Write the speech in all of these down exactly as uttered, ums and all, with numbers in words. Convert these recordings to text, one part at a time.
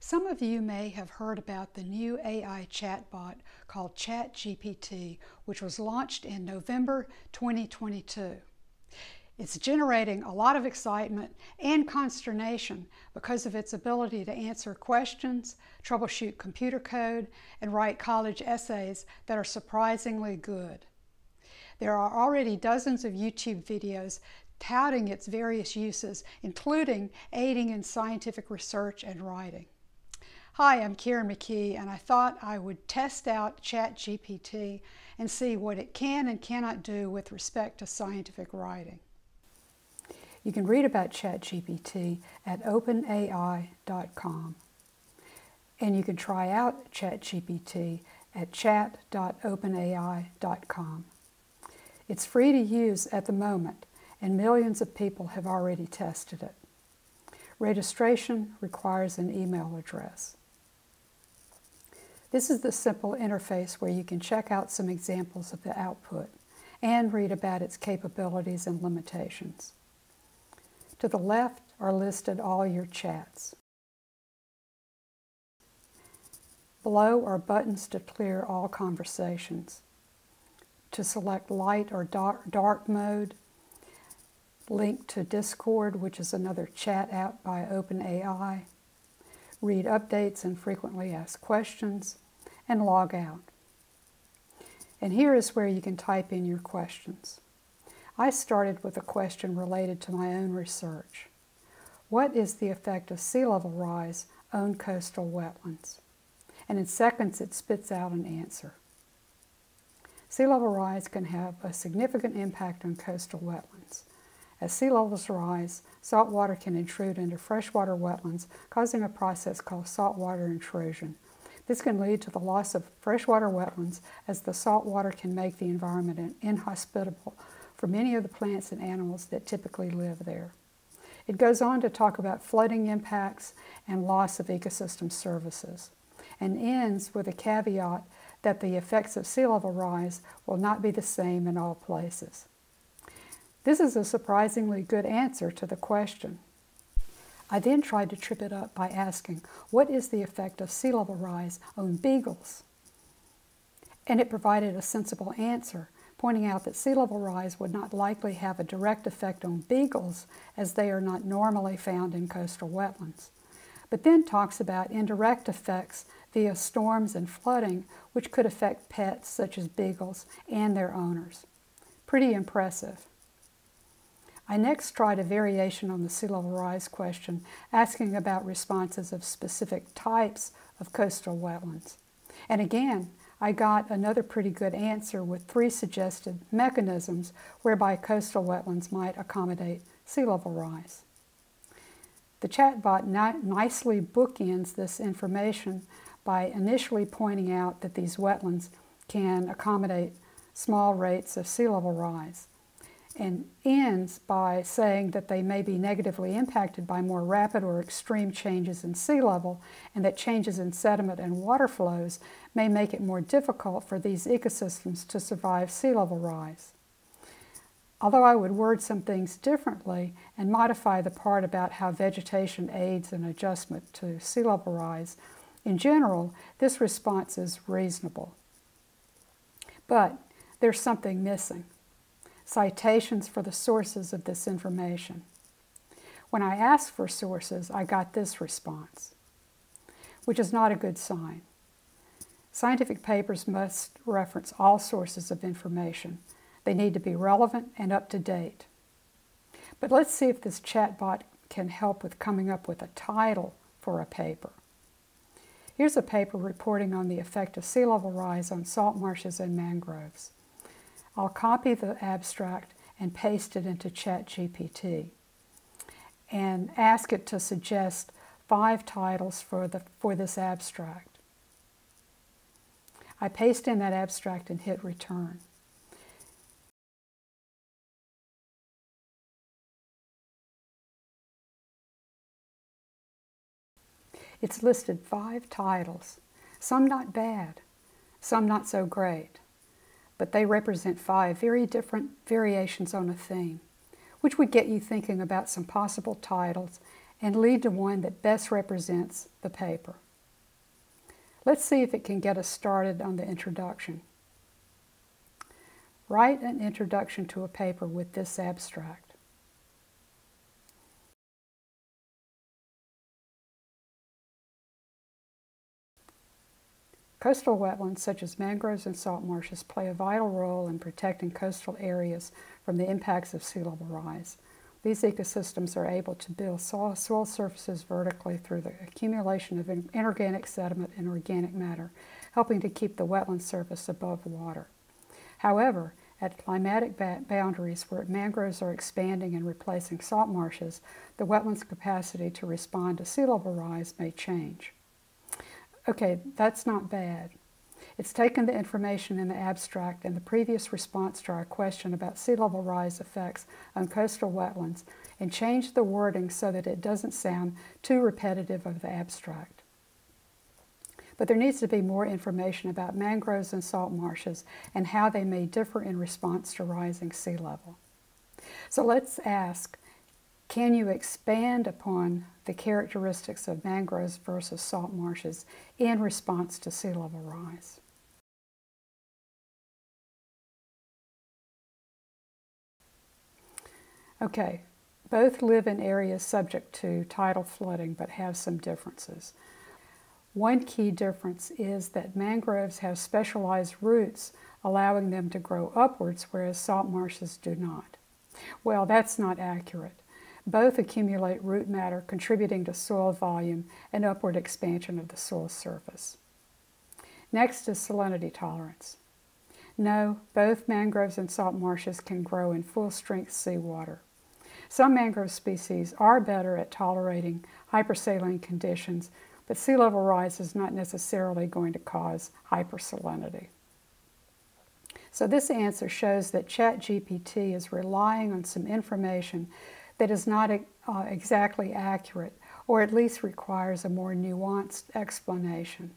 Some of you may have heard about the new A I chatbot called ChatGPT, which was launched in November twenty twenty-two. It's generating a lot of excitement and consternation because of its ability to answer questions, troubleshoot computer code, and write college essays that are surprisingly good. There are already dozens of YouTube videos touting its various uses, including aiding in scientific research and writing. Hi, I'm Karen McKee, and I thought I would test out ChatGPT and see what it can and cannot do with respect to scientific writing. You can read about ChatGPT at open A I dot com, and you can try out ChatGPT at chat dot open A I dot com. It's free to use at the moment, and millions of people have already tested it. Registration requires an email address. This is the simple interface where you can check out some examples of the output and read about its capabilities and limitations. To the left are listed all your chats. Below are buttons to clear all conversations. To select light or dark, dark mode, link to Discord, which is another chat app by OpenAI, read updates and frequently asked questions, and log out. And here is where you can type in your questions. I started with a question related to my own research. What is the effect of sea level rise on coastal wetlands? And in seconds it spits out an answer. Sea level rise can have a significant impact on coastal wetlands. As sea levels rise, salt water can intrude into freshwater wetlands, causing a process called saltwater intrusion. This can lead to the loss of freshwater wetlands, as the salt water can make the environment inhospitable for many of the plants and animals that typically live there. It goes on to talk about flooding impacts and loss of ecosystem services, and ends with a caveat that the effects of sea level rise will not be the same in all places. This is a surprisingly good answer to the question. I then tried to trip it up by asking, what is the effect of sea level rise on beagles? And it provided a sensible answer, pointing out that sea level rise would not likely have a direct effect on beagles, as they are not normally found in coastal wetlands, but then talks about indirect effects via storms and flooding, which could affect pets such as beagles and their owners. Pretty impressive. I next tried a variation on the sea level rise question, asking about responses of specific types of coastal wetlands. And again, I got another pretty good answer with three suggested mechanisms whereby coastal wetlands might accommodate sea level rise. The chatbot ni- nicely bookends this information by initially pointing out that these wetlands can accommodate small rates of sea level rise, and ends by saying that they may be negatively impacted by more rapid or extreme changes in sea level, and that changes in sediment and water flows may make it more difficult for these ecosystems to survive sea level rise. Although I would word some things differently and modify the part about how vegetation aids in adjustment to sea level rise, in general, this response is reasonable. But there's something missing: citations for the sources of this information. When I asked for sources, I got this response, which is not a good sign. Scientific papers must reference all sources of information. They need to be relevant and up to date. But let's see if this chatbot can help with coming up with a title for a paper. Here's a paper reporting on the effect of sea level rise on salt marshes and mangroves. I'll copy the abstract and paste it into ChatGPT and ask it to suggest five titles for, the, for this abstract. I paste in that abstract and hit return. It's listed five titles, some not bad, some not so great, but they represent five very different variations on a theme, which would get you thinking about some possible titles and lead to one that best represents the paper. Let's see if it can get us started on the introduction. Write an introduction to a paper with this abstract. Coastal wetlands such as mangroves and salt marshes play a vital role in protecting coastal areas from the impacts of sea level rise. These ecosystems are able to build soil, soil surfaces vertically through the accumulation of inorganic sediment and organic matter, helping to keep the wetland surface above water. However, at climatic ba boundaries where mangroves are expanding and replacing salt marshes, the wetland's capacity to respond to sea level rise may change. Okay, that's not bad. It's taken the information in the abstract and the previous response to our question about sea level rise effects on coastal wetlands and changed the wording so that it doesn't sound too repetitive of the abstract. But there needs to be more information about mangroves and salt marshes and how they may differ in response to rising sea level. So let's ask, can you expand upon the characteristics of mangroves versus salt marshes in response to sea level rise? Okay, both live in areas subject to tidal flooding but have some differences. One key difference is that mangroves have specialized roots allowing them to grow upwards, whereas salt marshes do not. Well, that's not accurate. Both accumulate root matter, contributing to soil volume and upward expansion of the soil surface. Next is salinity tolerance. No, both mangroves and salt marshes can grow in full-strength seawater. Some mangrove species are better at tolerating hypersaline conditions, but sea level rise is not necessarily going to cause hypersalinity. So this answer shows that ChatGPT is relying on some information that is not uh, exactly accurate, or at least requires a more nuanced explanation.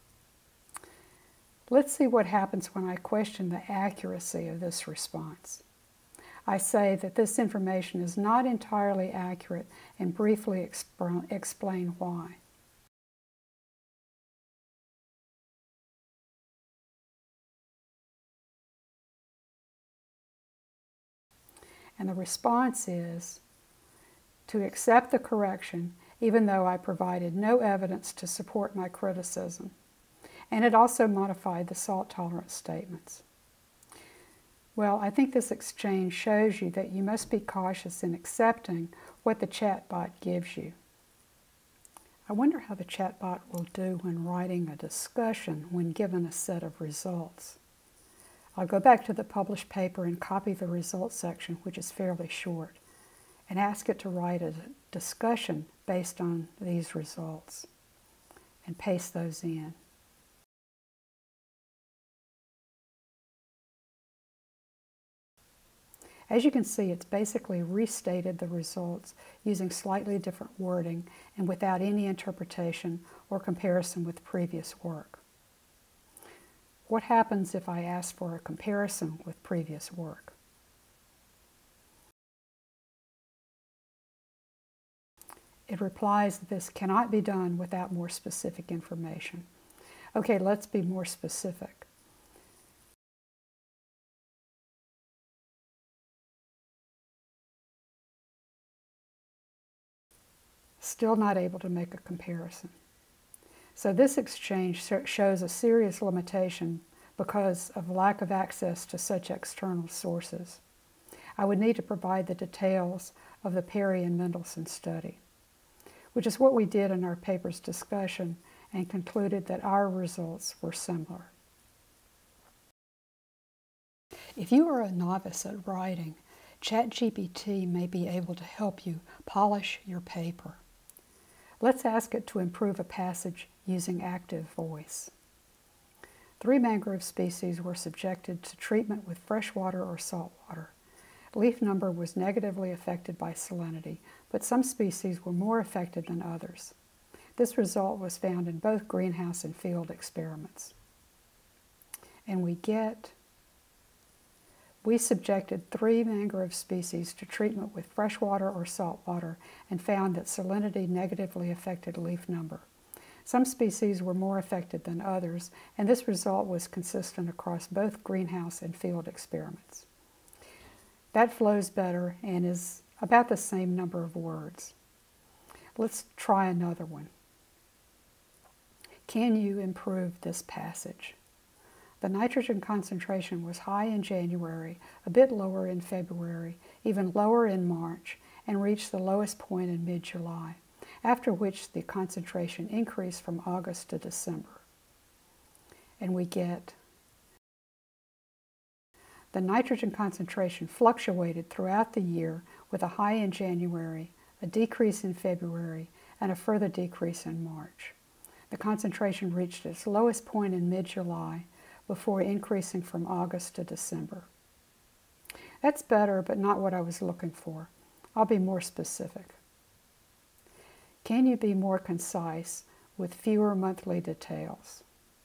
Let's see what happens when I question the accuracy of this response. I say that this information is not entirely accurate and briefly exp- explain why. And the response is to accept the correction, even though I provided no evidence to support my criticism. And it also modified the salt tolerance statements. Well, I think this exchange shows you that you must be cautious in accepting what the chatbot gives you. I wonder how the chatbot will do when writing a discussion when given a set of results. I'll go back to the published paper and copy the results section, which is fairly short, and ask it to write a discussion based on these results and paste those in. As you can see, it's basically restated the results using slightly different wording and without any interpretation or comparison with previous work. What happens if I ask for a comparison with previous work? It replies that this cannot be done without more specific information. Okay, let's be more specific. Still not able to make a comparison. So this exchange shows a serious limitation because of lack of access to such external sources. I would need to provide the details of the Perry and Mendelsohn study, which is what we did in our paper's discussion and concluded that our results were similar. If you are a novice at writing, ChatGPT may be able to help you polish your paper. Let's ask it to improve a passage using active voice. Three mangrove species were subjected to treatment with fresh water or salt water. Leaf number was negatively affected by salinity, but some species were more affected than others. This result was found in both greenhouse and field experiments. And we get We subjected three mangrove species to treatment with freshwater or saltwater and found that salinity negatively affected leaf number. Some species were more affected than others, and this result was consistent across both greenhouse and field experiments. That flows better and is about the same number of words. Let's try another one. Can you improve this passage? The nitrogen concentration was high in January, a bit lower in February, even lower in March, and reached the lowest point in mid-July, after which the concentration increased from August to December. And we get, the nitrogen concentration fluctuated throughout the year with a high in January, a decrease in February, and a further decrease in March. The concentration reached its lowest point in mid-July before increasing from August to December. That's better, but not what I was looking for. I'll be more specific. Can you be more concise with fewer monthly details?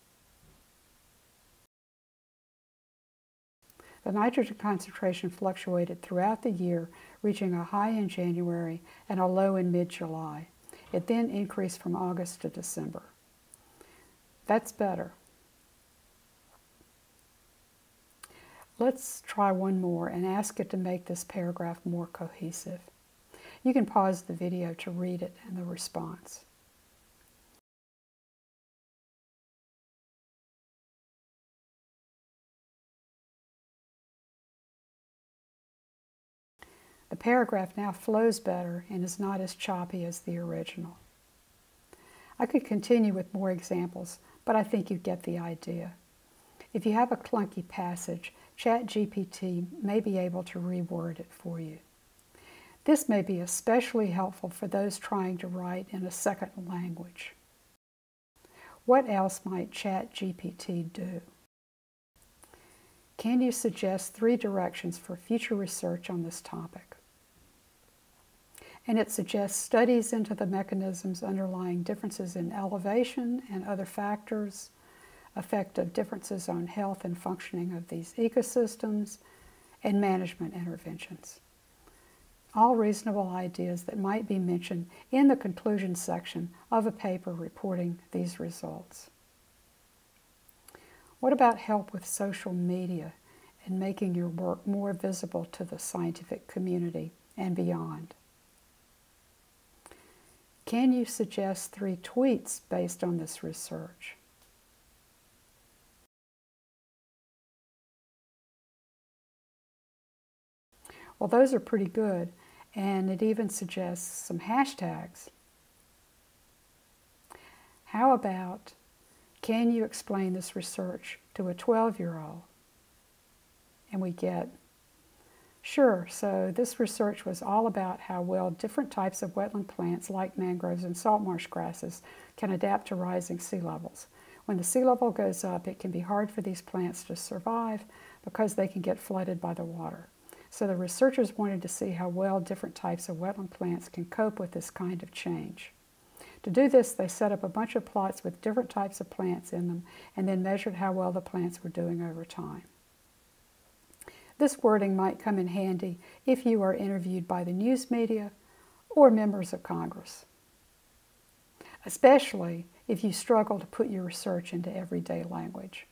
The nitrogen concentration fluctuated throughout the year, reaching a high in January and a low in mid-July. It then increased from August to December. That's better. Let's try one more and ask it to make this paragraph more cohesive. You can pause the video to read it and the response. The paragraph now flows better and is not as choppy as the original. I could continue with more examples, but I think you get the idea. If you have a clunky passage, ChatGPT may be able to reword it for you. This may be especially helpful for those trying to write in a second language. What else might ChatGPT do? Can you suggest three directions for future research on this topic? And it suggests studies into the mechanisms underlying differences in elevation and other factors, effect of differences on health and functioning of these ecosystems, and management interventions. All reasonable ideas that might be mentioned in the conclusion section of a paper reporting these results. What about help with social media and making your work more visible to the scientific community and beyond? Can you suggest three tweets based on this research? Well, those are pretty good, and it even suggests some hashtags. How about, can you explain this research to a twelve-year-old? And we get, sure, so this research was all about how well different types of wetland plants like mangroves and salt marsh grasses can adapt to rising sea levels. When the sea level goes up, it can be hard for these plants to survive because they can get flooded by the water. So the researchers wanted to see how well different types of wetland plants can cope with this kind of change. To do this, they set up a bunch of plots with different types of plants in them and then measured how well the plants were doing over time. This wording might come in handy if you are interviewed by the news media or members of Congress, especially if you struggle to put your research into everyday language.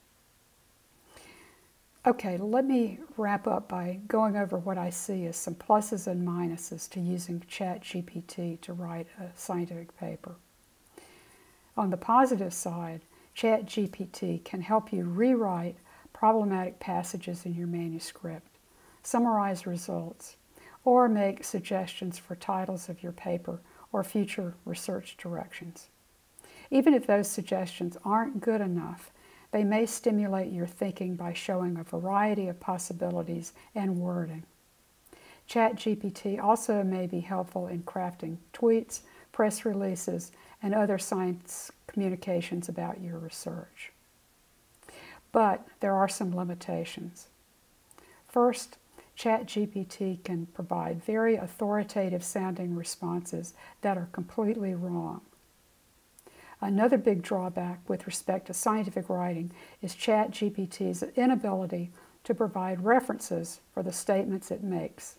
Okay, let me wrap up by going over what I see as some pluses and minuses to using ChatGPT to write a scientific paper. On the positive side, ChatGPT can help you rewrite problematic passages in your manuscript, summarize results, or make suggestions for titles of your paper or future research directions. Even if those suggestions aren't good enough, they may stimulate your thinking by showing a variety of possibilities and wording. ChatGPT also may be helpful in crafting tweets, press releases, and other science communications about your research. But there are some limitations. First, ChatGPT can provide very authoritative sounding responses that are completely wrong. Another big drawback with respect to scientific writing is ChatGPT's inability to provide references for the statements it makes.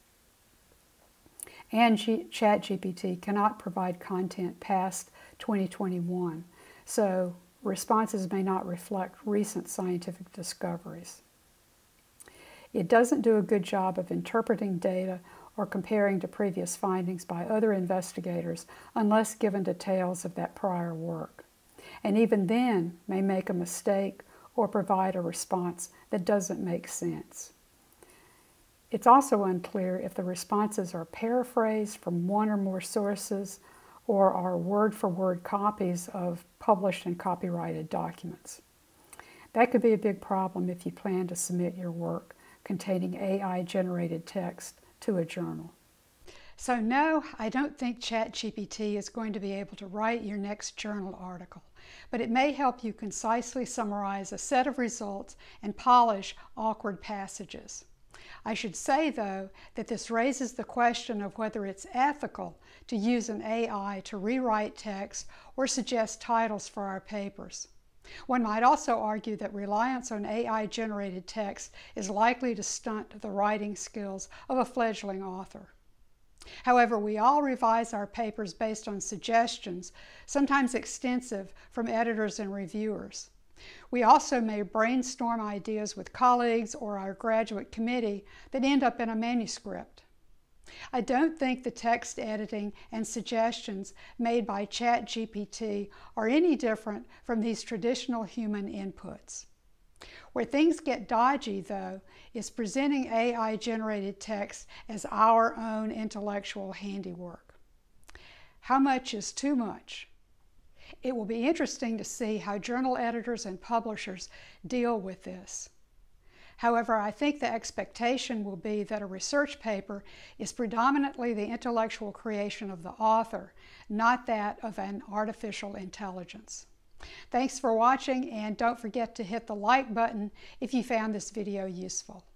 And ChatGPT cannot provide content past twenty twenty-one, so responses may not reflect recent scientific discoveries. It doesn't do a good job of interpreting data or comparing to previous findings by other investigators unless given details of that prior work. And even then may make a mistake or provide a response that doesn't make sense. It's also unclear if the responses are paraphrased from one or more sources or are word-for-word copies of published and copyrighted documents. That could be a big problem if you plan to submit your work containing A I-generated text to a journal. So no, I don't think ChatGPT is going to be able to write your next journal article, but it may help you concisely summarize a set of results and polish awkward passages. I should say, though, that this raises the question of whether it's ethical to use an A I to rewrite text or suggest titles for our papers. One might also argue that reliance on A I-generated text is likely to stunt the writing skills of a fledgling author. However, we all revise our papers based on suggestions, sometimes extensive, from editors and reviewers. We also may brainstorm ideas with colleagues or our graduate committee that end up in a manuscript. I don't think the text editing and suggestions made by ChatGPT are any different from these traditional human inputs. Where things get dodgy, though, is presenting A I-generated text as our own intellectual handiwork. How much is too much? It will be interesting to see how journal editors and publishers deal with this. However, I think the expectation will be that a research paper is predominantly the intellectual creation of the author, not that of an artificial intelligence. Thanks for watching, and don't forget to hit the like button if you found this video useful.